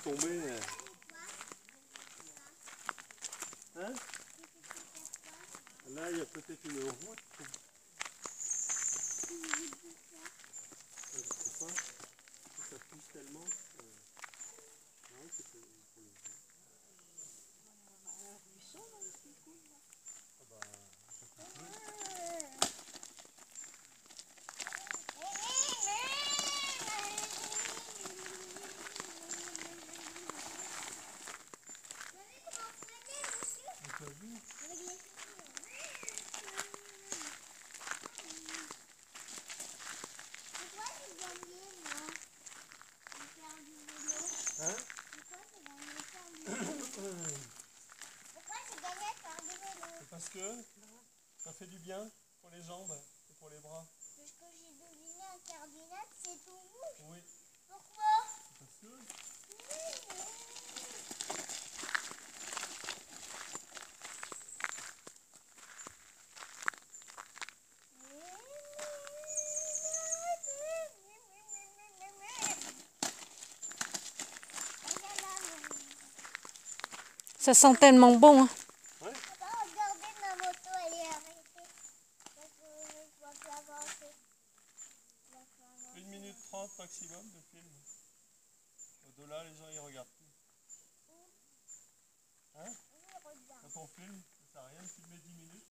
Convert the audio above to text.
tomber. Hein? Là, il y a peut-être une route. Je sais pas. Ça pousse tellement. Non, c'est pour les gens. Ah bah, ça coupe plus. T'as vu? Hein? C'est parce que ça fait du bien pour les jambes et pour les bras. Parce que j'ai deviné un cardinal, c'est tout rouge. Oui. Pourquoi? Parce que Ça sent tellement bon. Hein. ouais. Regardez, ma moto, elle est arrêtée. Donc, je dois plus avancer. 1 minute 30 maximum de film. Au-delà, les gens ils regardent plus. Hein? Quand on filme, ça sert à rien de filmer 10 minutes.